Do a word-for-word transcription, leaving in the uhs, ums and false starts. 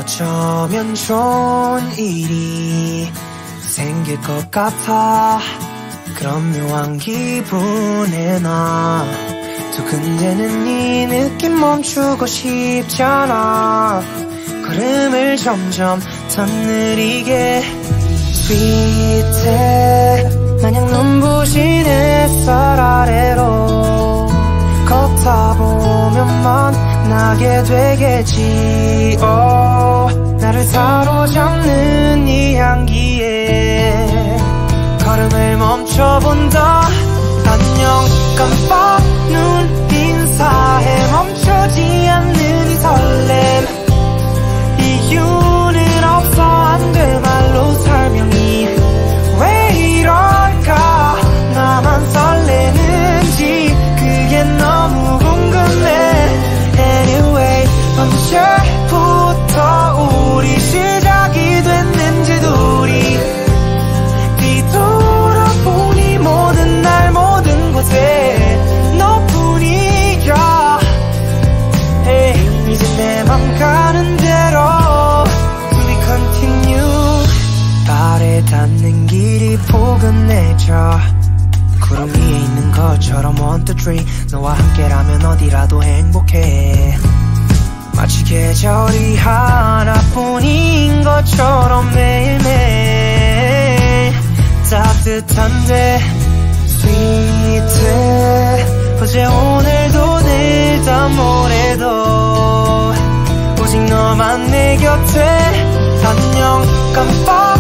어쩌면 좋은 일이 생길 것 같아. 그런 묘한 기분에 나 두근대는 이 느낌 멈추고 싶잖아. 걸음을 점점 더 느리게 스윗해 마냥 눈부신 햇살 아래로 걷다 보면 만나게 되겠지. oh, 나를 사로잡는 이 향기에 걸음을 멈춰본다. 안녕 깜빡 눈 인사해 멈추지 않는 이 설렘. 이유는 없어 안 돼 말로 설명이. 왜 이럴까 나만 설레는지 그게 너무 궁금해. Anyway 언제부터 우리 시작이 됐는지 둘이 뒤돌아보니 모든 날 모든 곳에 너뿐이야. hey, 이제 내 맘 가는 대로 We continue. 발에 닿는 길이 포근해져 구름 위에 있는 것처럼 one two three 너와 함께라면 어디라도 행복해. 마치 계절이 하나뿐인 것처럼 매일매일 따뜻한데 스윗해. 어제 오늘도 내일 다 모레도 오직 너만 내 곁에. 안녕 깜빡